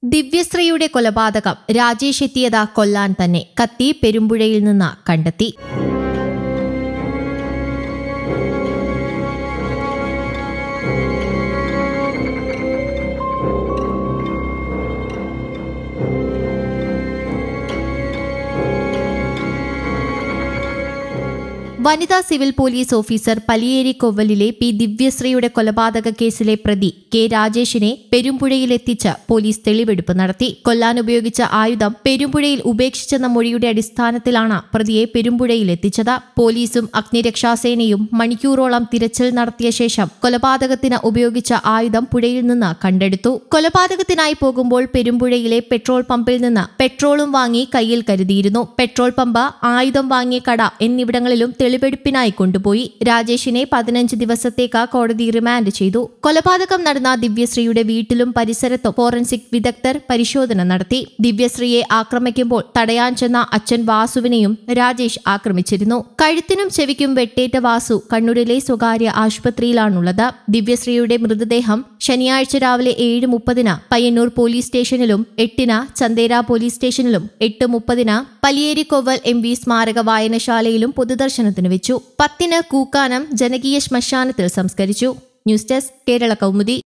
ദിവ്യശ്രീയുടെ കൊലപാതകം രാജേഷ് എത്തിയതാ കൊല്ലാൻ തന്നെ. കത്തി പെരുമ്പുഴയിൽ നിന്ന് കണ്ടെത്തി. വനിതാ സിവിൽ പോലീസ് ഓഫീസർ പലിയേരിക്കൊവ്വലിലെ പി ദിവ്യശ്രീയുടെ കൊലപാതക കേസിലെ പ്രതി കെ രാജേഷിനെ പെരുമ്പുഴയിലെത്തിച്ച് പോലീസ് തെളിവെടുപ്പ് നടത്തി. കൊല്ലാൻ ഉപയോഗിച്ച ആയുധം പെരുമ്പുഴയിൽ ഉപേക്ഷിച്ചെന്ന മൊഴിയുടെ അടിസ്ഥാനത്തിലാണ് പ്രതിയെ പെരുമ്പുഴയിലെത്തിച്ചത്. പോലീസും അഗ്നിരക്ഷാസേനയും മണിക്കൂറോളം തിരച്ചിൽ നടത്തിയ ശേഷം കൊലപാതകത്തിന് ഉപയോഗിച്ച ആയുധം പുഴയിൽ നിന്ന് കണ്ടെടുത്തു. കൊലപാതകത്തിനായി പോകുമ്പോൾ പെരുമ്പുഴയിലെ പെട്രോൾ പമ്പിൽ നിന്ന് പെട്രോളും വാങ്ങി കയ്യിൽ കരുതിയിരുന്നു. പെട്രോൾ പമ്പ്, ആയുധം വാങ്ങിയ കട എന്നിവിടങ്ങളിലും തെളിവെടുപ്പിനായി കൊണ്ടുപോയി. രാജേഷിനെ 15 ദിവസത്തേക്ക് കോടതി റിമാൻഡ് ചെയ്തു. കൊലപാതകം നടന്ന ദിവ്യശ്രീയുടെ വീട്ടിലും പരിസരത്തും ഫോറൻസിക് വിദഗ്ധർ പരിശോധന നടത്തി. ദിവ്യശ്രീയെ ആക്രമിക്കുമ്പോൾ തടയാൻ ചെന്ന അച്ഛൻ വാസുവിനെയും രാജേഷ് ആക്രമിച്ചിരുന്നു. കഴുത്തിനും ചെവിക്കും വെട്ടേറ്റ വാസു കണ്ണൂരിലെ സ്വകാര്യ ആശുപത്രിയിലാണുള്ളത്. ദിവ്യശ്രീയുടെ മൃതദേഹം ശനിയാഴ്ച രാവിലെ 7:30 പയ്യന്നൂർ പോലീസ് സ്റ്റേഷനിലും 8 ചന്തേര പോലീസ് സ്റ്റേഷനിലും 8:30 പലിയേരിക്കൊവ്വൽ MV സ്മാരക വായനശാലയിലും പൊതുദർശനത്തിന് വെച്ചു. 10 കൂക്കാനം ജനകീയ ശ്മശാനത്തിൽ സംസ്കരിച്ചു. News desk Kerala Kaumudi.